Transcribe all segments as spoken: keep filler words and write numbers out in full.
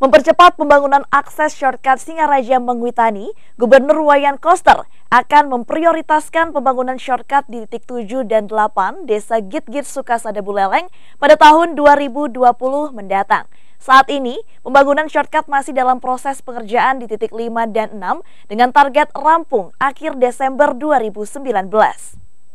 Mempercepat pembangunan akses shortcut Singaraja Mengwitani, Gubernur Wayan Koster akan memprioritaskan pembangunan shortcut di titik tujuh dan delapan Desa Git-Git Sukasada Buleleng pada tahun dua ribu dua puluh mendatang. Saat ini, pembangunan shortcut masih dalam proses pengerjaan di titik lima dan enam dengan target rampung akhir Desember dua ribu sembilan belas.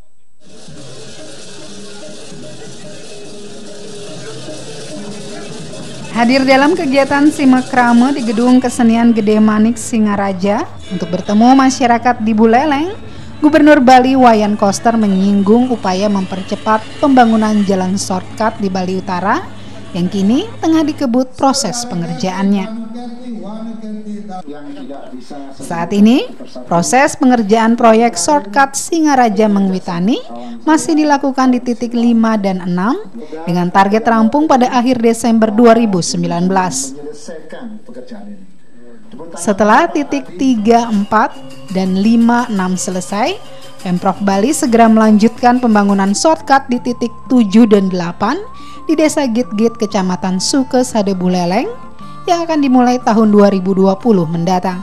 Hadir dalam kegiatan simakrame di Gedung Kesenian Gede Manik Singaraja untuk bertemu masyarakat di Buleleng, Gubernur Bali Wayan Koster menyinggung upaya mempercepat pembangunan jalan shortcut di Bali Utara yang kini tengah dikebut proses pengerjaannya. Saat ini, proses pengerjaan proyek shortcut Singaraja Mengwitani masih dilakukan di titik lima dan enam dengan target rampung pada akhir Desember dua ribu sembilan belas. Setelah titik tiga, empat, dan lima, enam selesai, Pemprov Bali segera melanjutkan pembangunan shortcut di titik tujuh dan delapan di Desa Git-Git Kecamatan Sukasada Buleleng yang akan dimulai tahun dua ribu dua puluh mendatang.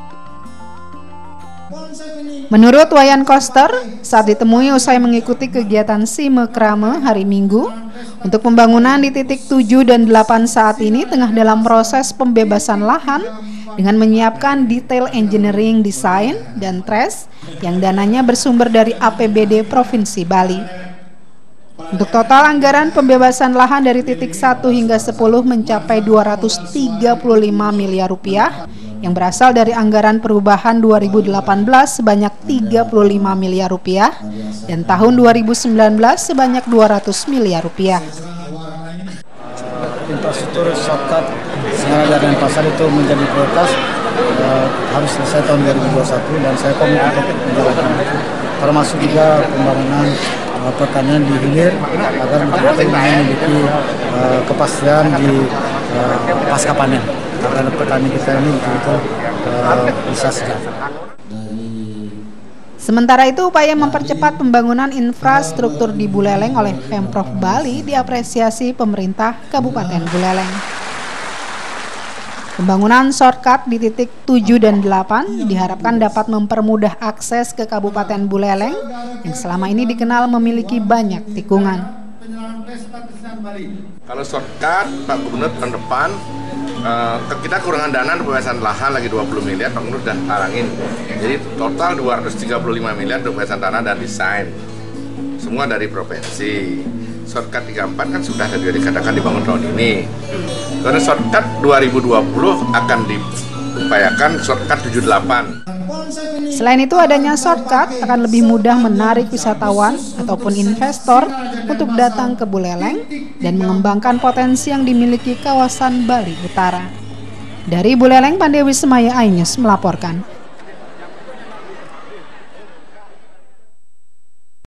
Menurut Wayan Koster, saat ditemui usai mengikuti kegiatan simakrame hari Minggu, untuk pembangunan di titik tujuh dan delapan saat ini tengah dalam proses pembebasan lahan dengan menyiapkan detail engineering design dan trace yang dananya bersumber dari A P B D Provinsi Bali. Untuk total anggaran pembebasan lahan dari titik satu hingga sepuluh mencapai dua ratus tiga puluh lima miliar rupiah yang berasal dari anggaran perubahan dua ribu delapan belas sebanyak tiga puluh lima miliar rupiah dan tahun dua ribu sembilan belas sebanyak dua ratus miliar rupiah. Infrastruktur shortcut Singaraja dan Pasar itu menjadi prioritas, uh, harus selesai tahun dua ribu dua puluh satu dan saya komit untuk menjalankan itu, termasuk juga pembangunan uh, pertanian di hilir agar betul-betul memiliki uh, kepastian di uh, pasca panen agar petani kita ini betul-betul uh, bisa sejahtera. Sementara itu, upaya mempercepat pembangunan infrastruktur di Buleleng oleh Pemprov Bali diapresiasi pemerintah Kabupaten Buleleng. Pembangunan shortcut di titik tujuh dan delapan diharapkan dapat mempermudah akses ke Kabupaten Buleleng yang selama ini dikenal memiliki banyak tikungan. Kalau shortcut, Pak Gubernur tahun depan, uh, kita kurangan dana pembebasan lahan lagi dua puluh miliar, Pak Gubernur sudah arangin. Jadi total dua ratus tiga puluh lima miliar pembebasan tanah dan desain. Semua dari provinsi. Shortcut tiga puluh empat kan sudah dikatakan dibangun tahun ini. Karena shortcut dua ribu dua puluh akan diupayakan shortcut tujuh delapan. Selain itu, adanya shortcut akan lebih mudah menarik wisatawan ataupun investor untuk datang ke Buleleng dan mengembangkan potensi yang dimiliki kawasan Bali Utara. Dari Buleleng, Pandewi Semaya iNews melaporkan.